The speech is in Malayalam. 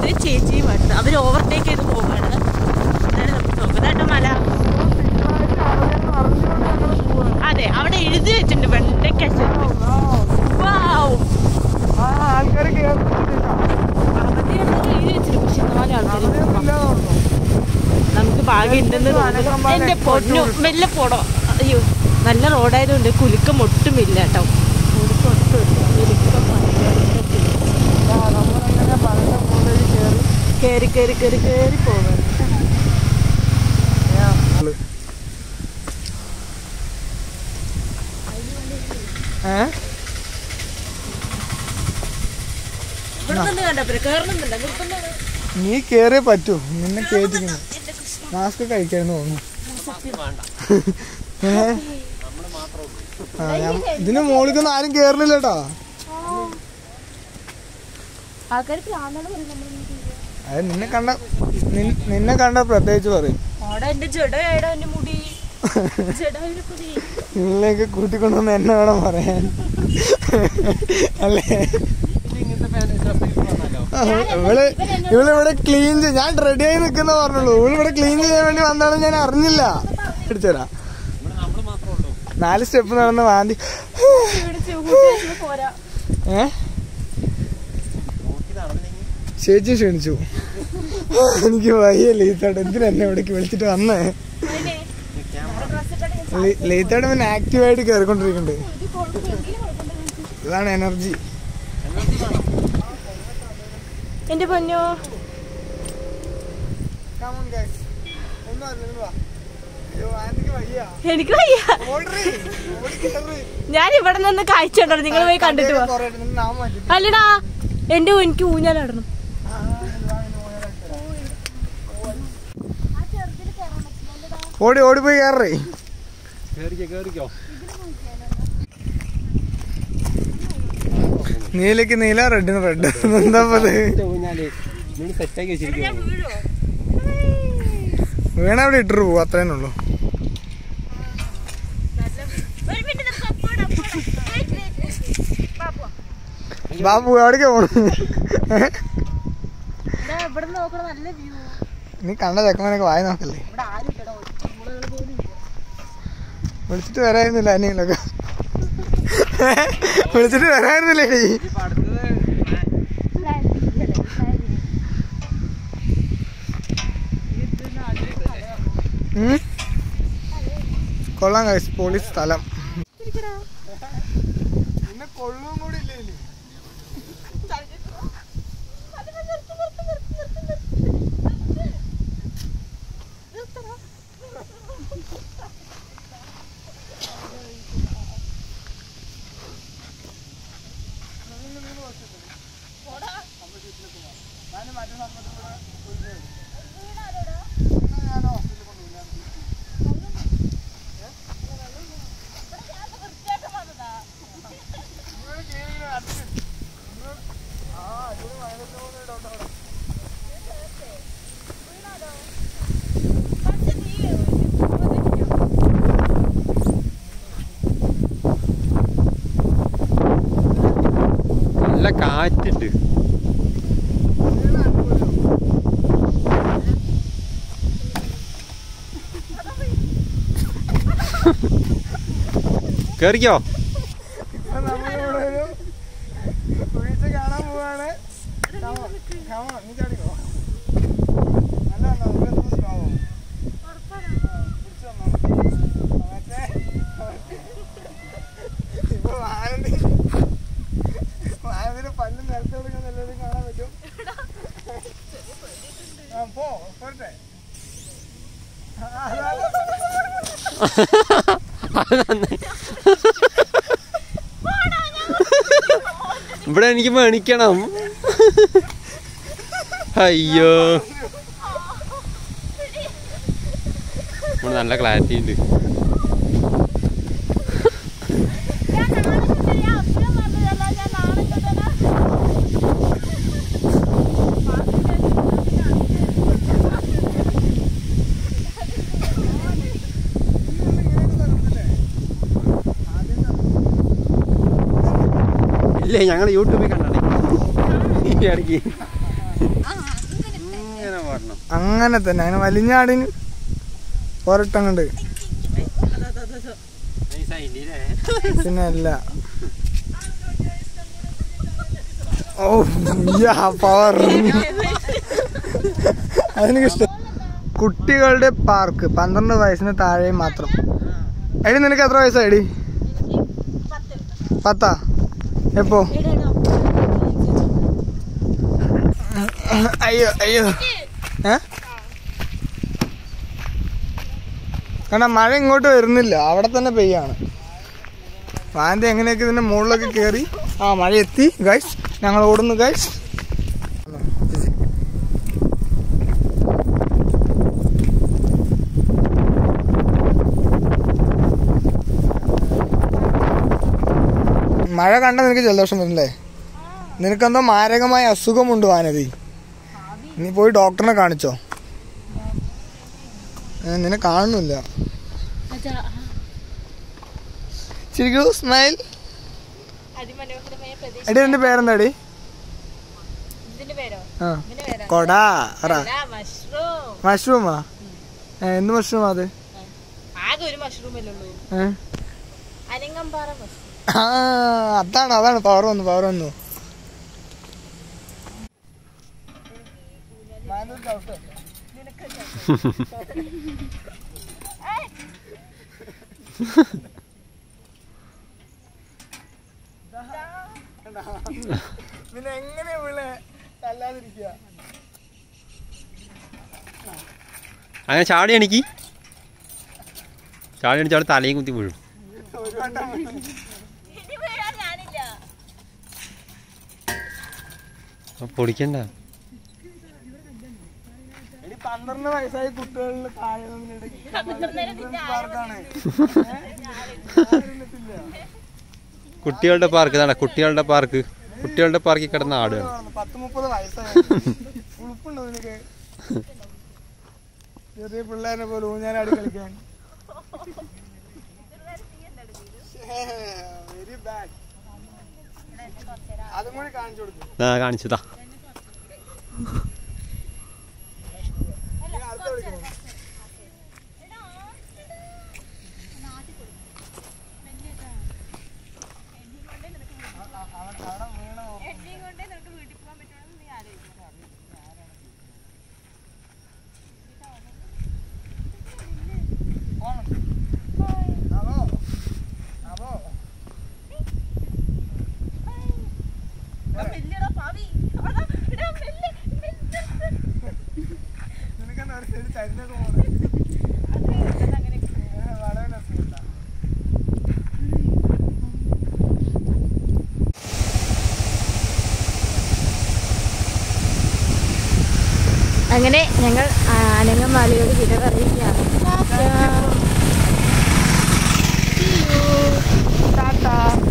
ഒരു ചേച്ചിയുമായിട്ട് അവർ ഓവർടേക്ക് ചെയ്ത് പോവുകയാണ്. അതാണ് നമുക്ക് നോക്കുന്നേട്ടോ മല. അതെ, അവിടെ എഴുതി വെച്ചിട്ടുണ്ട് വെണ്ടയ്ക്ക ചെരുപ്പ്. എഴുതി വെച്ചിട്ടുണ്ട്, പക്ഷെ 4 ആൾക്കാർ നമുക്ക് ഭാഗ്യമുണ്ടെന്ന് തോന്നുന്നു. എന്റെ പൊന്നു മെല്ലെ പോടോ. അയ്യോ, നല്ല റോഡായതുകൊണ്ട് കുലുക്കം ഒട്ടുമില്ല കേട്ടോ. കേറി കേറി കേറി കേറി പോകാൻ. നീ കേറിയേ പറ്റൂ, നിന്നെ കേറ്റിക്കുന്നു. മാസ്ക് കഴിക്കാന്ന് തോന്നുന്നു. ഇതിന് മോളിക്കൊന്നും ആരും കേറണില്ല കേട്ടോ. അത് നിന്നെ കണ്ട പ്രത്യേകിച്ച് പറയും. നിന്നേക്ക് കൂട്ടിക്കൊണ്ടുവന്ന് എന്നെ വേണം പറയാൻ അല്ലേ? ഇവളിവിടെ ക്ലീൻ ചെയ്ത് ഞാൻ റെഡി ആയി നിൽക്കുന്ന പറഞ്ഞുള്ളൂ. ഇവളിവിടെ ക്ലീൻ ചെയ്യാൻ വേണ്ടി വന്നാലും ഞാൻ അറിഞ്ഞില്ല. പിടിച്ചരാ 4 സ്റ്റെപ്പ് നടന്ന് വാന്തി. ചേച്ചി ക്ഷണിച്ചു. എനിക്ക് വയ്യ ലീത്താട്. എന്തിനാ എന്നെ ഇവിടേക്ക് വിളിച്ചിട്ട് വന്നേ? ലീത്താട് പിന്നെ ആക്റ്റീവായിട്ട് കയറിക്കൊണ്ടിരിക്കുന്നുണ്ട്. ഇതാണ് എനർജി. എന്റെ പൊന്നോ, എനിക്ക് വയ്യ. ഞാൻ ഇവിടെ നിന്ന് കാഴ്ച ഉണ്ടോ? നിങ്ങൾ പോയി കണ്ടിട്ട് പോ. അല്ലടാ, എന്റെ എനിക്ക് ഊഞ്ഞാലാടണം. ഓടി ഓടി പോയി കയറേ. നീലക്ക് നീല, റെഡിന് റെഡ്. എന്താ വീണ അവിടെ ഇട്ടു പോവും, അത്രേന്നെ ഉള്ളു. ബാബു എവിടേക്കാ പോണു? നീ കണ്ട ചെക്കന്മാരൊക്കെ വായി നോക്കല്ലേ? വിളിച്ചിട്ട് വരായിരുന്നില്ല അനിയനൊക്കെ? വിളിച്ചിട്ട് വരായിരുന്നില്ലേ? കൊള്ളാം ഗൈസ്, പോലീസ് സ്ഥലം. പിന്നെ കൊള്ളും കൂടി ഇല്ലേ? നല്ല കാറ്റുണ്ട്. കേറിക്കോ. വീഴ്ച കാണാൻ പോവാണ്. നീ ചാടിക്കോ. ഇപ്പൊ വായനത്തിന്റെ പല്ലും നിരത്തി കൊടുക്കാൻ എല്ലാവരും കാണാൻ പറ്റും. പോട്ടെ. ഇവിടെ എനിക്ക് മേണിക്കണം. അയ്യോ, ഇവിടെ നല്ല ക്ലാരിറ്റി ഉണ്ട്. ഇല്ലേ, ഞങ്ങൾ യൂട്യൂബിൽ കണ്ടാണ് ഈ ഇടയ്ക്ക്. അങ്ങനെ തന്നെ അങ്ങനെ വലിഞ്ഞാടിന് പോരട്ടങ്ങണ്ട് പിന്നെ അല്ല. ഓ പവർ അതെനിക്കിഷ്ടം. കുട്ടികളുടെ പാർക്ക് 12 വയസ്സിന് താഴെ മാത്രം. എടി നിനക്ക് എത്ര വയസ്സായി? 10. എപ്പോ? അയ്യോ അയ്യോ കാരണം മഴ ഇങ്ങോട്ട് വരുന്നില്ല, അവിടെ തന്നെ പെയ്യാണ്. വാന്തി എങ്ങനെയൊക്കെ ഇതിന്റെ മുകളിലൊക്കെ കയറി. മഴ എത്തി ഗൈസ്, ഞങ്ങൾ ഓടുന്നു ഗൈസ്. മഴ കണ്ട നിനക്ക് ജലദോഷം വരുന്നില്ലേ? നിനക്കെന്തോ മാരകമായ അസുഖമുണ്ട് വാനതി. നീ പോയി ഡോക്ടറിനെ കാണിച്ചോ? നിന്നെ കാണുന്നില്ല. ചിരിക്കൂ, സ്മൈൽ. എടി എന്റെ പേരെന്താടി? കൊടാ. മഷ്റൂമാ? എന്ത് മഷ്റൂമാ അത്? അതാണ് പവർ വന്നു. പിന്നെ എങ്ങനെയാ വിളെ തല്ലാതിരിക്കുക? അങ്ങനെ ചാടി എണിക്ക്. ചാടി എണിച്ച് അവിടെ തലയും കുത്തി വീഴും. പൊടിക്കണ്ട. 12 വയസ്സായ കുട്ടികളിൽ താഴെ കുട്ടികളുടെ പാർക്ക് ഇതാണ്. കുട്ടികളുടെ പാർക്കിൽ കിടന്ന ആടുകയാണ്. 10-30 വയസ്സായ ഉളുപ്പുണ്ടോ നിനക്ക്? ചെറിയ പിള്ളേരെ പോലെ ഊഞ്ഞാലാടി കളിക്കാൻ. Very bad. അതും കൂടി കാണിച്ചു കൊടുക്കും. കാണിച്ചതാ. അങ്ങനെ ഞങ്ങൾ അനങ്ങമാലിയോട് വിട പറയുകയാണ്.